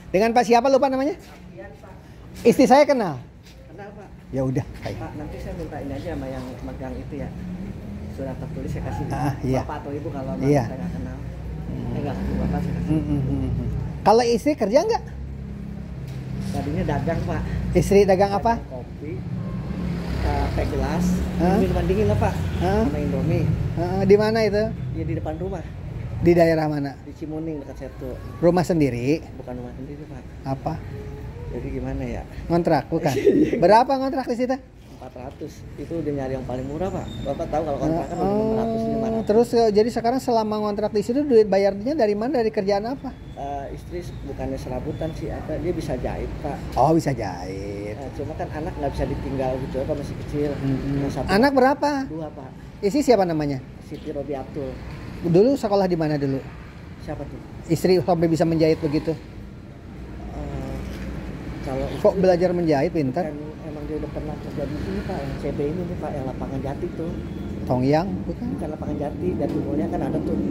Dengan Pak siapa lupa namanya? Iya, Pak. Istri saya kenal. Kenal, Pak. Ya udah. Pak, nanti saya minta ini aja sama yang megang itu ya. Surat tertulis saya kasih Iya. Bapak atau Ibu kalau Iya. saya nggak kenal. Nggak ketemu Bapak saya kasih. Kalau istri kerja nggak? Tadinya dagang, Pak. Istri dagang apa? Kopi, teh gelas, Hah? minuman dingin lah, Pak. Hah? Sama Indomie. Di mana itu? Ya di depan rumah. Di daerah mana? Di Cimuning dekat Setu. Rumah sendiri? Bukan rumah sendiri, Pak. Apa? Jadi gimana ya? Ngontrak bukan? Berapa ngontrak di situ? 400. Itu udah nyari yang paling murah, Pak. Bapak tahu kalau kontrakan udah 500, 500. Terus jadi sekarang selama ngontrak di situ duit bayarnya dari mana? Dari kerjaan apa? Istri bukannya serabutan sih, apa dia bisa jahit, Pak. Oh, bisa jahit. Cuma kan anak nggak bisa ditinggal gitu, apa masih kecil. Yang satu, Anak berapa? 2, Pak. Istri siapa namanya? Siti Robi Abdul. Dulu sekolah di mana dulu? Siapa tuh? Istri sampai bisa menjahit begitu. Kalau Kok istri belajar menjahit pintar? kan emang dia udah pernah kerja di sini, Pak, yang CB ini nih, Pak, yang lapangan Jati tuh. Tongyang bukan? Bukan lapangan Jati, Jati Mulia kan ada tuh.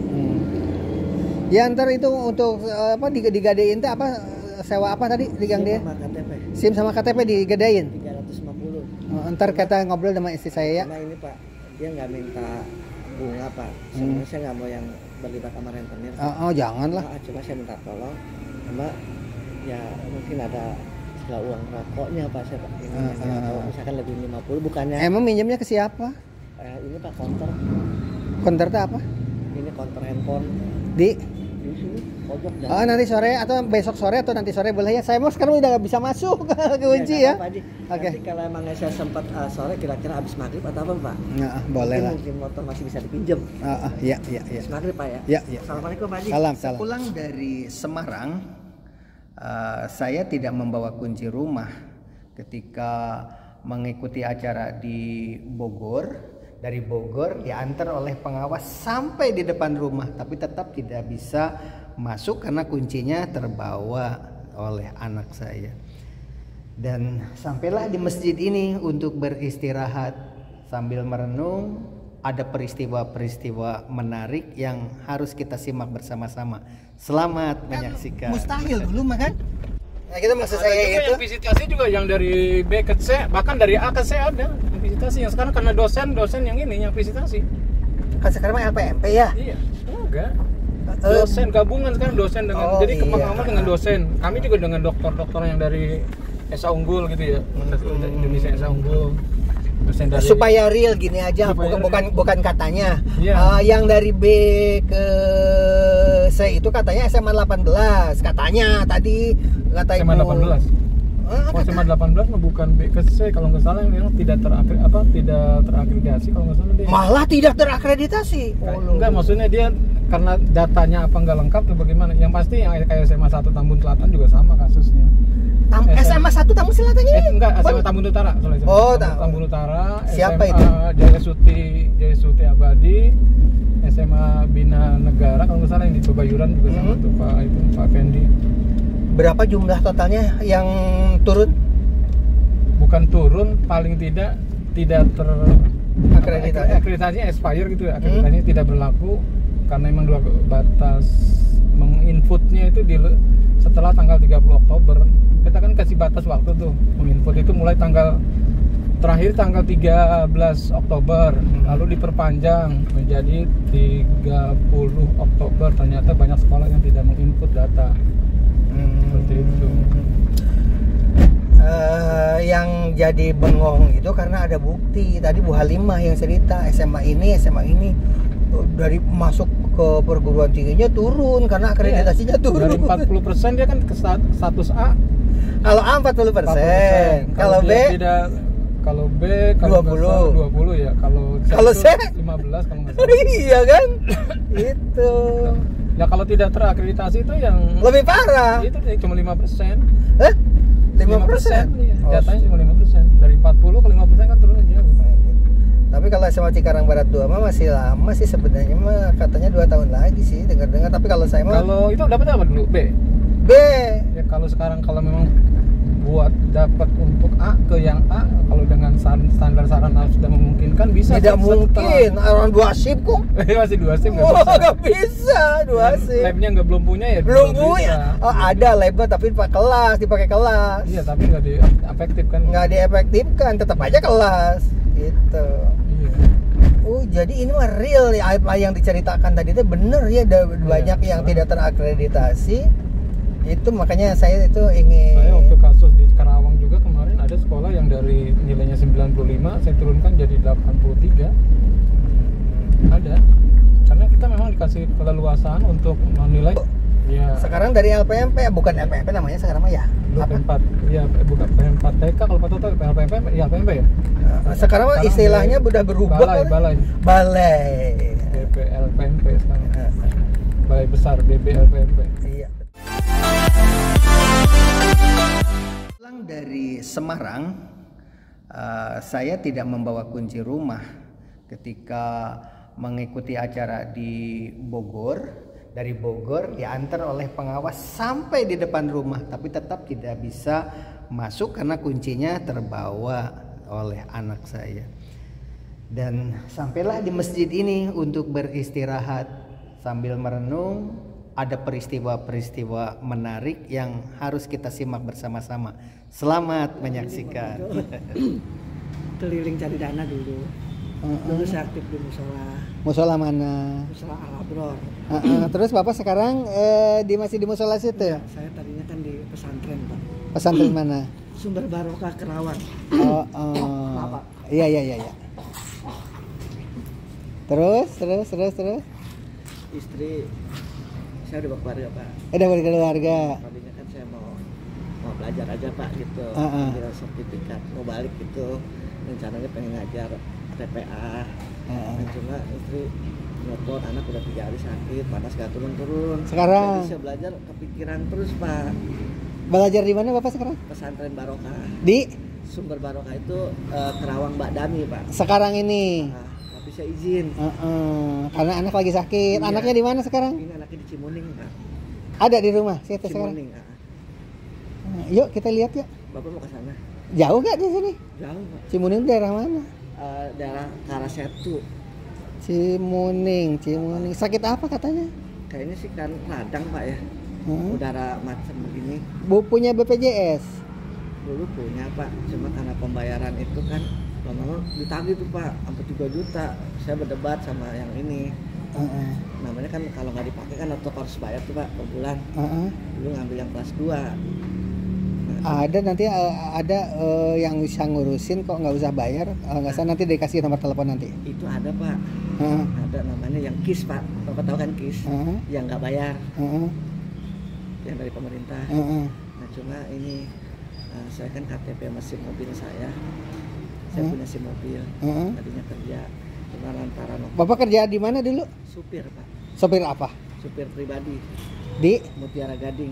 Ya ntar itu untuk apa digadein teh apa sewa apa tadi digang dia? Sama KTP SIM sama KTP digadein. 350. Ntar kita ngobrol sama istri saya ya. Karena ini, Pak, dia nggak minta bunga, Pak. Saya nggak mau yang berlibat sama rentenir. Oh jangan lah. Cuma saya minta tolong sama ya mungkin ada setelah uang rokoknya, Pak, saya Pak. Ini kalau misalkan lebih 50 bukannya. Emang minjemnya ke siapa? Ini, Pak, konter. Konter teh apa? Ini konter handphone Di di sini pojok dan. Oh nanti sore atau besok sore atau nanti sore boleh ya. Saya mau sekarang udah nggak bisa masuk ke kunci ya. Oke. Oke. Nanti kalau emang saya sempat sore kira-kira habis maghrib atau apa, Pak? Nah, boleh lah. Mungkin motor masih bisa dipinjam. Iya. Habis maghrib, Pak ya. Ya. Assalamualaikum, Pak Haji. Salam. Pulang dari Semarang, saya tidak membawa kunci rumah ketika mengikuti acara di Bogor. Dari Bogor diantar oleh pengawas sampai di depan rumah, tapi tetap tidak bisa masuk karena kuncinya terbawa oleh anak saya. Dan sampailah di masjid ini untuk beristirahat sambil merenung. Ada peristiwa-peristiwa menarik yang harus kita simak bersama-sama. Selamat menyaksikan. Mustahil dulu makan. Nah kita maksud Ada saya juga itu. yang visitasi juga yang dari B ke C, bahkan dari A ke C ada yang visitasi. Yang sekarang karena dosen yang ini yang visitasi. Kan sekarang mah LPMP ya. Iya, enggak. Dosen gabungan sekarang dosen dengan jadi pengalaman dengan dosen. Kami juga dengan dokter-dokter yang dari Esa Unggul gitu ya. Universitas Indonesia Esa Unggul. Dosen dari Supaya real gini aja, Supaya bukan katanya. Iya. Yang dari B ke C itu katanya SMA 18 katanya tadi kata SMA Ibu. 18. Oh, SMA 18 mah bukan B ke C kalau nggak salah, yang tidak terakreditasi kalau nggak salah dia. Malah tidak terakreditasi. Enggak, maksudnya dia karena datanya apa nggak lengkap atau bagaimana. Yang pasti yang kayak SMA 1 Tambun Selatan juga sama kasusnya. SMA 1 Tambun Selatan ini? Enggak, SMA Tambun Utara. Soalnya Oh, Tambun Utara. Siapa SMA itu? Jaya Suti Abadi, SMA Bina Negara kalau nggak salah, yang di Pebayuran juga sama tuh Pak Fendi. Berapa jumlah totalnya yang turun? Bukan turun, paling tidak akreditasinya expire gitu ya. Akreditasinya tidak berlaku karena emang dua batas menginputnya itu setelah tanggal 30 Oktober. Kita kan kasih batas waktu tuh menginput itu mulai terakhir tanggal 13 Oktober, lalu diperpanjang menjadi 30 Oktober. Ternyata banyak sekolah yang tidak menginput data. Seperti itu. Yang jadi bengong itu karena ada bukti. Tadi Bu Halimah yang cerita SMA ini dari masuk ke perguruan tingginya turun karena akreditasinya turun. Dari 40% dia kan ke status A. Kalau A 40%. Kalau B kalau B kalau 20 ya. Kalau C 15 kalau nggak salah. Iya kan? Itu. Ya kalau tidak terakreditasi itu yang lebih parah. Itu cuma 5%. 5%? Iya. Jatahnya cuma 5%. Dari 40 ke 5% kan turun jauh. Tapi kalau SMA Cikarang Barat 2 mah masih lama sih sebenarnya, mah katanya 2 tahun lagi sih dengar-dengar. Tapi kalau saya mah kalau itu dapat apa dulu? B. B. Ya kalau sekarang kalau memang buat dapat untuk A ke yang A, kalau dengan standar sarana sudah memungkinkan bisa. Tidak mungkin, orang 2 SIM kok. Masih 2 SIM Nggak bisa 2 SIM. Labnya belum punya ya. Belum punya. Oh, ada labnya tapi dipakai kelas. Iya, tapi nggak diefektif kan. Nggak diefektifkan, tetap aja kelas gitu. Iya. Oh, jadi ini mah real nih apa yang diceritakan tadi itu bener ya, ada banyak yang tidak terakreditasi. Itu makanya saya itu ingin. Saya waktu kasus di Karawang juga kemarin ada sekolah yang dari nilainya 95 saya turunkan jadi 83. Ada. Karena kita memang dikasih keleluasaan untuk menilai. Ya. Sekarang dari LPMP, bukan LPMP namanya sekarang mah ya. P4. Iya, bukan P4 TK kalau Pak Toto LPMP ya LPMP ya. Sekarang mah istilahnya udah berubah. Balai. BPLPMP sekarang. Balai besar BPLPMP. Iya. Pulang dari Semarang, saya tidak membawa kunci rumah ketika mengikuti acara di Bogor. Dari Bogor diantar oleh pengawas sampai di depan rumah, tapi tetap tidak bisa masuk karena kuncinya terbawa oleh anak saya. Dan sampailah di masjid ini untuk beristirahat sambil merenung. Ada peristiwa-peristiwa menarik yang harus kita simak bersama-sama. Selamat menyaksikan. Keliling cari dana dulu. Dulu saya aktif di musola. Musola mana? Musola Al-Abror. Terus Bapak sekarang masih di musola situ? Ya, saya tadinya kan di pesantren, Pak. Pesantren mana? Sumber Barokah Kerawang. Oh. Iya. Terus. Istri saya udah berkeluarga, Pak. Udah berkeluarga. Tadinya kan saya mau belajar aja, Pak, gitu. Ambil sertifikat, mau balik gitu. Rencananya pengen ngajar TPA. Cuma istri nelfon, anak udah 3 hari sakit, panas gak turun-turun. Sekarang jadi saya belajar kepikiran terus, Pak. Belajar di mana Bapak sekarang? Pesantren Barokah. Di Sumber Barokah itu Kerawang Mbak Dami, Pak. sekarang ini. Tapi saya izin. Karena anak lagi sakit. Iya. Anaknya di mana sekarang? Ini anaknya di Cimuning, Pak. Ada di rumah situ sekarang. Cimuning, Yuk kita lihat ya. Bapak mau ke sana? Jauh gak di sini? Jauh, Pak. Cimuning daerah mana? Daerah Karasetu. Cimuning. Sakit apa katanya? Kayaknya sih kan radang, Pak, ya. Udara macam begini. Bu punya BPJS? Dulu punya, Pak. Cuma karena pembayaran itu kan lama-lama ditagih tuh, Pak, sampai 3 juta. Saya berdebat sama yang ini. Namanya kan kalau nggak dipakai kan atau harus bayar tuh, Pak, per bulan. Dulu ngambil yang kelas 2. Ada nanti ada yang bisa ngurusin kok, nggak usah bayar. Nggak usah, nanti dikasih nomor telepon nanti. Itu ada, Pak. Ada namanya yang KIS, Pak. Bapak tahu kan KIS? Yang nggak bayar. Yang dari pemerintah. Nah, cuma ini saya kan KTP masih mobil saya. Saya punya SIM mobil. Tadinya kerja. Cuma lantaran Bapak kerja di mana dulu? supir, Pak. Sopir apa? Supir pribadi Di Mutiara Gading.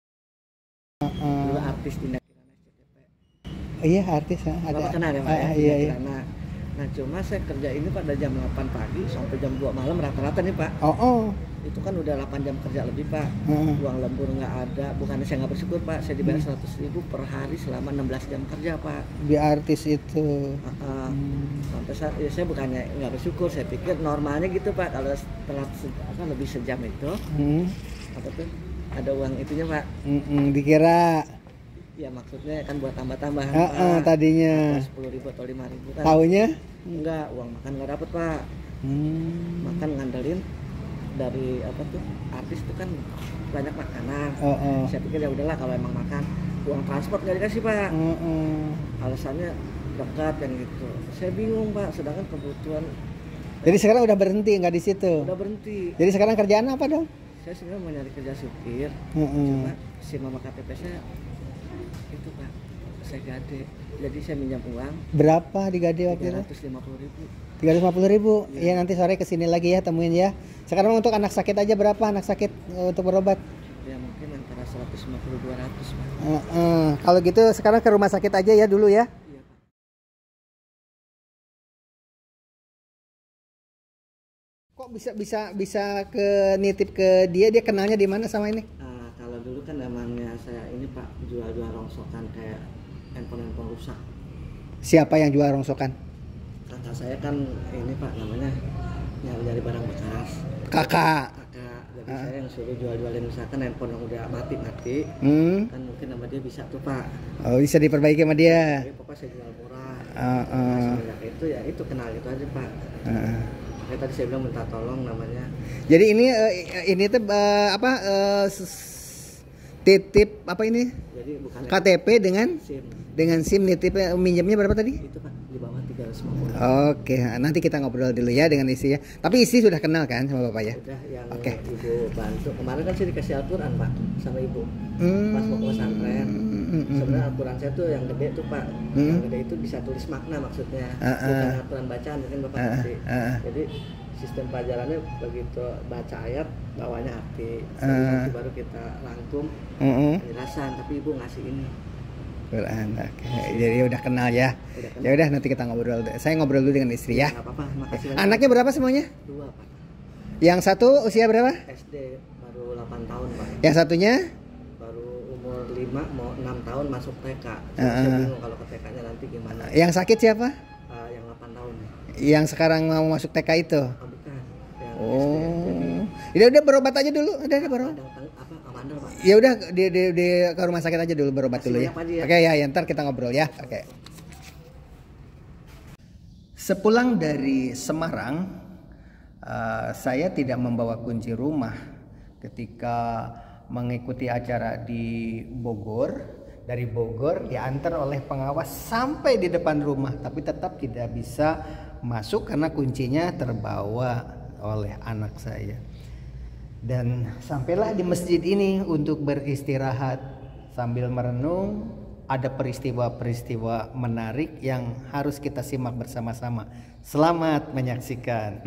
Dulu artis di Kirana SCTP. Iya, artis ya. Ada. Bapak kenal ya, Pak? Iya. Nah, cuma saya kerja ini pada jam 8 pagi sampai jam 2 malam rata-rata nih, Pak. Itu kan udah 8 jam kerja lebih, Pak. Uang lembur nggak ada. Bukannya saya nggak bersyukur, Pak. Saya dibayar 100.000 per hari selama 16 jam kerja, Pak. Di artis itu. Sampai saya bukannya nggak bersyukur. Saya pikir normalnya gitu, Pak. Kalau telat lebih sejam itu, apa tuh? Ada uang itunya, Pak. Dikira. Ya maksudnya kan buat tambah-tambahan, Pak. Tadinya 10.000 atau 5.000 kan. Taunya? Enggak, uang makan nggak dapet, Pak. Makan ngandelin dari apa tuh, artis itu kan banyak makanan. Saya pikir ya udahlah kalau emang makan, uang transport nggak dikasih, Pak. Alasannya dekat kan gitu. Saya bingung, Pak, sedangkan kebutuhan. Jadi sekarang udah berhenti, nggak di situ? Udah berhenti. Jadi sekarang kerjaan apa dong? Saya sebenarnya mau nyari kerja supir. Cuma SIM sama KTP saya itu, Pak, saya gade. Jadi saya minjam uang. Berapa digade waktu itu? 350.000. 350.000. Iya, nanti sore kesini lagi ya, temuin ya. Sekarang untuk anak sakit aja berapa anak sakit untuk berobat? Ya mungkin antara 150-200, Pak. Kalau gitu sekarang ke rumah sakit aja ya dulu ya. Iya, Pak. Kok bisa ke nitip ke dia kenalnya di mana sama ini? Kalau dulu kan namanya saya ini Pak, jual-jual rongsokan kayak handphone rusak. Siapa yang jual rongsokan? Kakak saya kan ini Pak, namanya nyari barang bekas. Kakak. Jadi saya yang suruh jual-jualin misalkan handphone yang udah mati kan mungkin sama dia bisa tuh Pak. Oh, bisa diperbaiki sama dia. Jadi pokoknya saya jual murah. Semenjak itu ya itu kenal itu aja Pak. Kayak tadi saya bilang minta tolong namanya. Jadi ini tuh titip apa ini? Jadi bukan KTP dengan SIM nitip minjamnya berapa tadi? Itu Pak di bawah 350. Oke, nanti kita ngobrol dulu ya dengan istri ya. Tapi istri sudah kenal kan sama bapak ya? Udah, yang ibu bantu. Kemarin kan saya dikasih Al-Quran Pak sama ibu. Pas mau ke pesantren. Sebenarnya Al-Quran saya tuh yang gede tuh Pak. Yang gede itu bisa tulis makna maksudnya. Bukan Al-Quran bacaan mungkin bapak ngerti. Jadi sistem pelajarannya begitu baca ayat bawahnya arti. Nanti baru kita rangkum penjelasan. Tapi ibu ngasih ini. Quran. Jadi udah kenal ya. Ya udah nanti kita ngobrol. Saya ngobrol dulu dengan istri ya. Nggak apa-apa, makasih banyak. Anaknya berapa semuanya? 2 Pak. Yang satu usia berapa? SD baru 8 tahun Pak. Yang satunya? Baru umur 5 mau 6 tahun masuk TK. Saya bingung kalau ke TK-nya nanti gimana. Yang sakit siapa? Yang 8 tahun. Yang sekarang mau masuk TK itu? Bukan. Yang SD. Udah berobat aja dulu. Udah berobat. Amandel Pak. Ya udah di ke rumah sakit aja dulu berobat dulu ya. Oke ya, ntar kita ngobrol ya. Oke. Sepulang dari Semarang, saya tidak membawa kunci rumah ketika mengikuti acara di Bogor. Dari Bogor diantar oleh pengawas sampai di depan rumah, tapi tetap tidak bisa masuk karena kuncinya terbawa oleh anak saya. Dan sampailah di masjid ini untuk beristirahat sambil merenung. Ada peristiwa-peristiwa menarik yang harus kita simak bersama-sama. Selamat menyaksikan.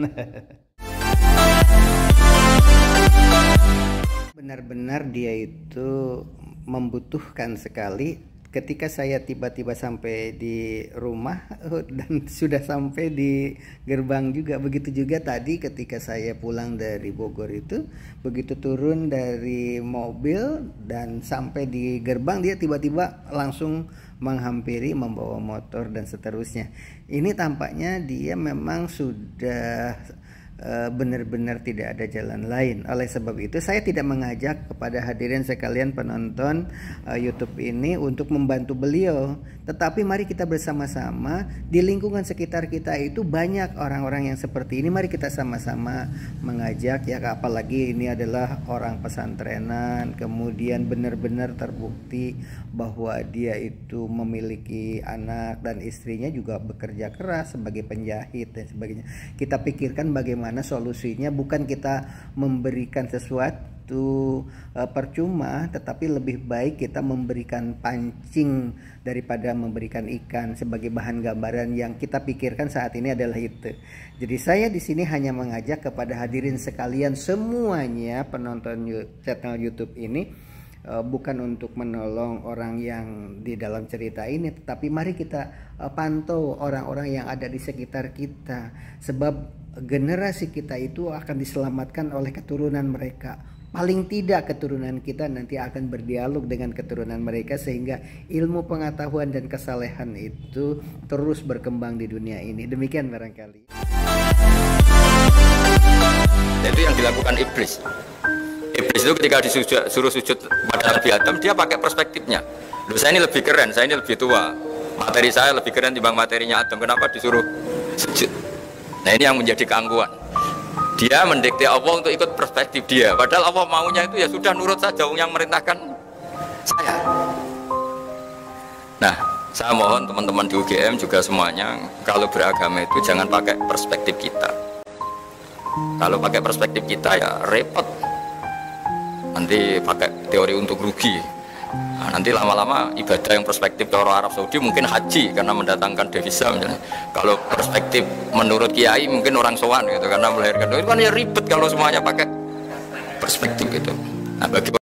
Benar-benar dia itu membutuhkan sekali. Ketika saya tiba-tiba sampai di rumah dan sudah sampai di gerbang juga. Begitu juga tadi ketika saya pulang dari Bogor itu, begitu turun dari mobil dan sampai di gerbang dia tiba-tiba langsung menghampiri, membawa motor dan seterusnya. Ini tampaknya dia memang sudah benar-benar tidak ada jalan lain. Oleh sebab itu saya tidak mengajak kepada hadirin sekalian penonton YouTube ini untuk membantu beliau, tetapi mari kita bersama-sama di lingkungan sekitar kita itu banyak orang-orang yang seperti ini. Mari kita sama-sama mengajak ya, apalagi ini adalah orang pesantrenan, kemudian benar-benar terbukti bahwa dia itu memiliki anak dan istrinya juga bekerja keras sebagai penjahit dan sebagainya. Kita pikirkan bagaimana solusinya, bukan kita memberikan sesuatu percuma, tetapi lebih baik kita memberikan pancing daripada memberikan ikan. Sebagai bahan gambaran yang kita pikirkan saat ini adalah itu. Jadi saya di sini hanya mengajak kepada hadirin sekalian semuanya penonton channel YouTube ini, bukan untuk menolong orang yang di dalam cerita ini, tetapi mari kita pantau orang-orang yang ada di sekitar kita, sebab generasi kita itu akan diselamatkan oleh keturunan mereka. Paling tidak keturunan kita nanti akan berdialog dengan keturunan mereka, sehingga ilmu pengetahuan dan kesalehan itu terus berkembang di dunia ini. Demikian barangkali. Itu yang dilakukan iblis. Iblis itu ketika disuruh sujud pada Nabi Adam, dia pakai perspektifnya. Loh, saya ini lebih keren, saya ini lebih tua, materi saya lebih keren dibanding materinya Adam. Kenapa disuruh sujud? Nah, ini yang menjadi keangkuhan. Dia mendikte Allah untuk ikut perspektif dia. Padahal Allah maunya itu ya sudah nurut saja yang merintahkan saya. Nah, saya mohon teman-teman di UGM juga semuanya, kalau beragama itu jangan pakai perspektif kita. Kalau pakai perspektif kita ya repot. Nanti pakai teori untuk rugi. Nah, nanti lama-lama ibadah yang perspektif orang Arab Saudi mungkin haji karena mendatangkan devisa misalnya. Kalau perspektif menurut kiai mungkin orang sowan gitu karena melahirkan. Itu kan ya ribet kalau semuanya pakai perspektif gitu. Nah, bagi